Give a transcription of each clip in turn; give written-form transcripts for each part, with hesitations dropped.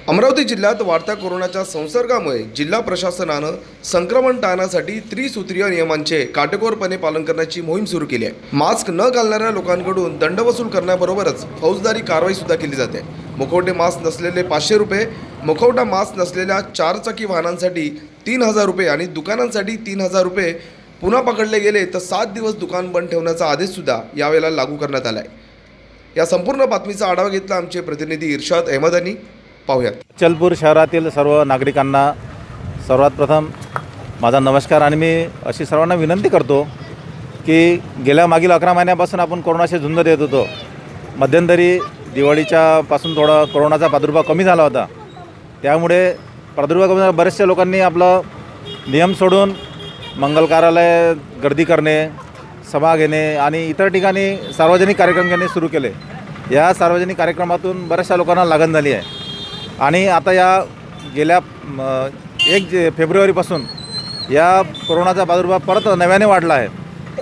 अमरावती जिल्ह्यात वाढत्या कोरोनाच्या संसर्गामुळे जिल्हा प्रशासनानं संक्रमण टाळण्यासाठी त्रिसूत्रीय नियमांचे काटेकोरपणे पालन करण्याची मोहीम सुरू केली आहे। मास्क न घालणाऱ्या लोकांकडून दंड वसूल करण्याबरोबरच फौजदारी कारवाई सुद्धा केली जाते। मुखवटे मास्क नसलेले 500 रुपये, मुखवटा मास्क नसलेल्या 4 चाकी वाहनांसाठी 3000 रुपये आणि दुकानांसाठी 3000 रुपये पुन्हा पकडले गेले तर 7 दिवस दुकान बंद ठेवण्याचा आदेश सुद्धा यावेळेला लागू करण्यात आला आहे। या संपूर्ण बातमीचा आढावा घेतला आमचे प्रतिनिधी इर्शाद अहमद यांनी। पाहूया। अचलपूर शहरातील सर्व नागरिकांना सर्वात प्रथम माझा नमस्कार आणि मी अशी सर्वांना विनंती करतो की गेल्या मागील 11 महिन्यापासून आपण कोरोनाशी झुंज देत होतो। मध्यंतरी दिवाळीच्या पासून थोडा कोरोनाचा प्रादुर्भाव कमी झाला होता, त्यामुळे प्रादुर्भाव कमी बरेचशा लोकांनी आपलं नियम सोडून मंगल कार्यालय गर्दी करणे, सभा घेणे आणि इतर ठिकाणी सार्वजनिक कार्यक्रम घेणे सुरू केले। या सार्वजनिक कार्यक्रमातून बऱ्याचशा लोकांना लागण झाली आहे आणि आता या गेल्या 1 फेब्रुवारीपासून या कोरोनाचा प्रादुर्भाव परत नव्याने वाढला आहे।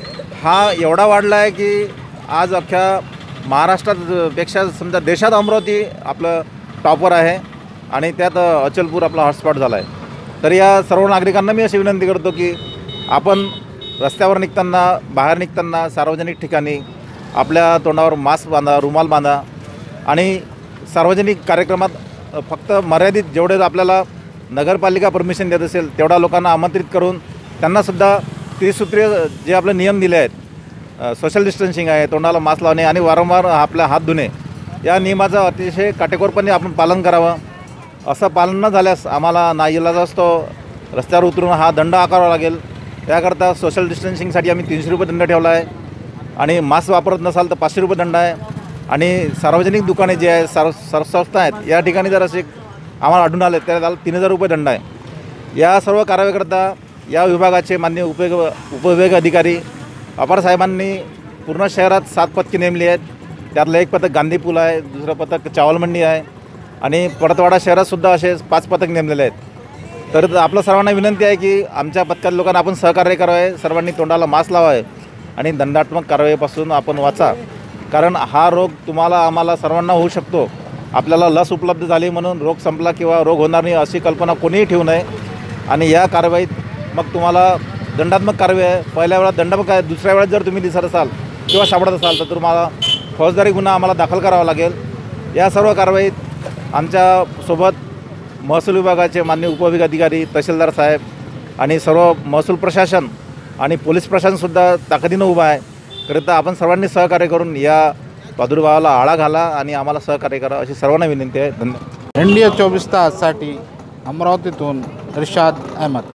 हा एवढा वाढला आहे की आज अख्ख्या महाराष्ट्रापेक्षा समजा देशात अमरावती आपलं टॉपर आहे आणि त्यात अचलपूर आपला हॉटस्पॉट झाला आहे। तर या सर्व नागरिकांना मी अशी विनंती करतो की आपण रस्त्यावर निघताना, बाहेर निघताना सार्वजनिक ठिकाणी आपल्या तोंडावर मास्क बांधा, रुमाल बांधा आणि सार्वजनिक कार्यक्रमात फक्त मर्यादित जेवढे आपल्याला नगरपालिका परमिशन देत असेल तेवढा लोकांना आमंत्रित करून त्यांनासुद्धा त्रिसूत्रीय जे आपले नियम दिले आहेत, सोशल डिस्टन्सिंग आहे, तोंडाला मास्क लावणे आणि वारंवार आपल्या हात धुणे, या नियमाचं अतिशय काटेकोरपणे आपण पालन करावं। असं पालन न झाल्यास आम्हाला नाईलाज असतो रस्त्यावर उतरून हा दंड आकारावा लागेल। त्याकरता सोशल डिस्टन्सिंगसाठी आम्ही 300 रुपये दंड ठेवला आहे आणि मास्क वापरत नसाल तर 500 रुपये दंड आहे आणि सार्वजनिक दुकाने जे आहे, संस्था आहेत, या ठिकाणी जर असे आम्हाला आढळून आले त्याला 3000 रुपये दंड आहे। या सर्व कारवाईकरता या विभागाचे माननीय उपविभाग अधिकारी अपार साहेबांनी पूर्ण शहरात 7 पथके नेमली आहेत। त्यातलं एक पथक गांधी पूल आहे, दुसरं पथक चावलमंडी आहे आणि परतवाडा शहरातसुद्धा असे 5 पथक नेमलेले आहेत। तर आपलं सर्वांना विनंती आहे की आमच्या पथकातील लोकांना आपण सहकार्य करावे, सर्वांनी तोंडाला मास्क लावावे आणि दंडात्मक कारवाईपासून आपण वाचा, कारण हा रोग तुम्हाला आम्हाला सर्वांना होऊ शकतो। आपल्याला लस उपलब्ध झाली म्हणून रोग संपला किंवा रोग होणार नाही अशी कल्पना कोणीही ठेवू नये आणि या कारवाईत मग तुम्हाला दंडात्मक कारवाई आहे। पहिल्या वेळा दंडात्मक आहे, दुसऱ्या वेळेस जर तुम्ही दिसत असाल किंवा सापडत असाल तर तुम्हाला फौजदारी गुन्हा आम्हाला दाखल करावा लागेल। या सर्व कारवाईत आमच्यासोबत महसूल विभागाचे माननीय उपविभाग अधिकारी, तहसीलदार साहेब आणि सर्व महसूल प्रशासन आणि पोलीस प्रशासनसुद्धा ताकदीनं उभा आहे। करिता आपण सर्वांनी सहकार्य करून या प्रादुर्भावाला आळा घाला आणि आम्हाला सहकार्य करा अशी सर्वांना विनंती आहे। धन्यवाद। इंडिया 24 ताससाठी अमरावतीतून इर्शाद अहमद।